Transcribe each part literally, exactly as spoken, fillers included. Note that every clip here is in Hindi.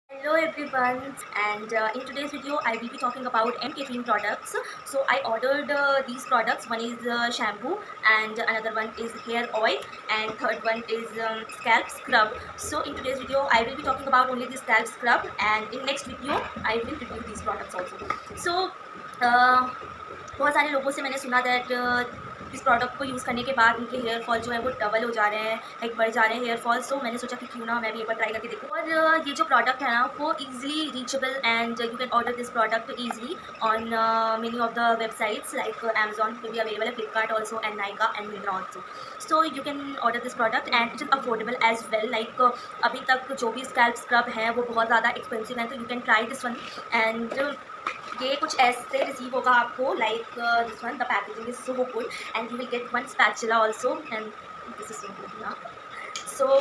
Hello everyone, and uh, in today's video I will be talking about M K Clean products. So I ordered uh, these products. One is uh, shampoo and another one is hair oil and third one is um, scalp scrub. So in today's video I will be talking about only the scalp scrub, and in next video I will review these products also. So uh, बहुत सारे लोगों से मैंने सुना दैट इस प्रोडक्ट को यूज़ करने के बाद उनके हेयर फॉल जो है वो डबल हो जा रहे हैं, लाइक बढ़ जा रहे हैं हेयर फॉल. सो मैंने सोचा कि क्यों ना मैं भी एक बार ट्राई करके देखूँ. और uh, ये जो प्रोडक्ट है ना वो easily reachable and you can order this product easily on many of the websites like Amazon पे भी अवेलेबल है, Flipkart also and Nykaa and Myntra also. So you can order this product and it is affordable as well. Like अभी तक जो भी स्कैल्प स्क्रब है वो बहुत ज़्यादा एक्सपेंसिव है, तो you can try this one. And ये कुछ ऐसे रिसीव होगा आपको like this one. The packaging is so good and you will get one spatula also and this is so good ना. So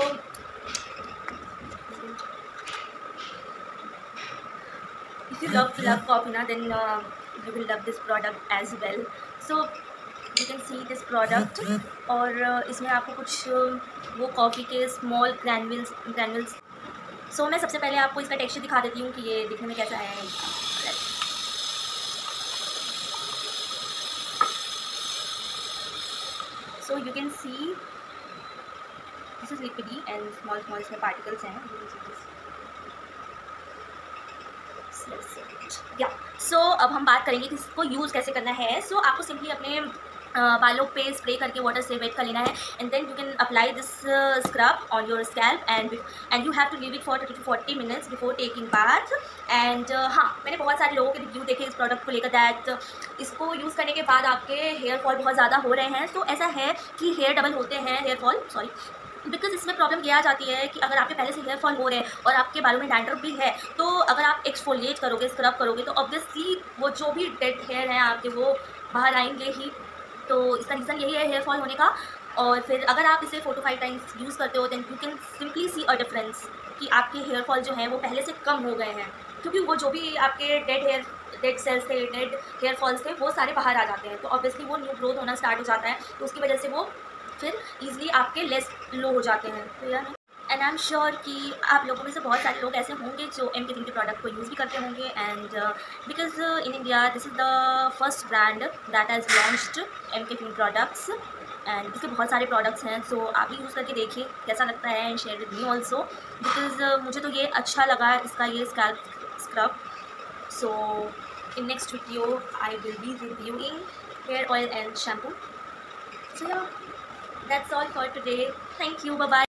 if you love love coffee na, then uh, you will love this product as well. So you can see this product. और uh, इसमें आपको कुछ uh, वो कॉफ़ी के स्मॉल ग्रैन्युल्स ग्रैन्युल्स सो मैं सबसे पहले आपको इसका टेक्सचर दिखा देती हूँ कि ये दिखने में कैसा है. So you can see this is liquidy and small small इसमें पार्टिकल्स हैं. या सो अब हम बात करेंगे कि इसको यूज़ कैसे करना है. सो so, आपको सिंपली अपने uh, बालों पे स्प्रे करके वाटर से वेट कर लेना है and then you can apply this scrub on your scalp and and you have to leave it for thirty to forty minutes before taking bath. And हाँ, मैंने बहुत सारे लोगों के रिव्यू देखे इस प्रोडक्ट को लेकर दैट इसको यूज़ करने के बाद आपके हेयर फॉल बहुत ज़्यादा हो रहे हैं. तो ऐसा है कि हेयर डबल होते हैं, हेयर फॉल सॉरी बिकॉज इसमें प्रॉब्लम ये आ जाती है कि अगर आपके पहले से हेयर फॉल हो रहे हैं और आपके बालों में डैंड्रफ भी है, तो अगर आप एक्सफोलिएट करोगे, स्क्रब करोगे, तो ऑब्वियसली वो जो भी डेड हेयर हैं आपके वो बाहर आएंगे ही. तो इसका रीज़न यही है हेयर फॉल होने का. और फिर अगर आप इसे four to five times use करते हो then you can simply see a difference कि आपके हेयर फॉल जो हैं वो पहले से कम हो गए हैं, क्योंकि वो जो भी आपके डेड हेयर डेड सेल्स थे, डेड हेयर फॉल्स थे, वो सारे बाहर आ जाते हैं. तो ऑब्वियसली वो न्यू ग्रोथ होना स्टार्ट हो जाता है, तो उसकी वजह से वो फिर ईजिली आपके लेस लो हो जाते हैं. तो यार एंड आई एम श्योर कि आप लोगों में से बहुत सारे लोग ऐसे होंगे जो एम के क्लीन के प्रोडक्ट को यूज़ भी करते होंगे. And because in India this is the first brand that has launched M K clean products and इसके बहुत सारे प्रोडक्ट्स हैं. सो so, आप भी यूज़ करके देखिए कैसा लगता है and share with me also, because मुझे तो ये अच्छा लगा इसका ये scalp scrub. So in next video I will be reviewing hair oil and shampoo. So yeah that's all for today. Thank you. Bye bye.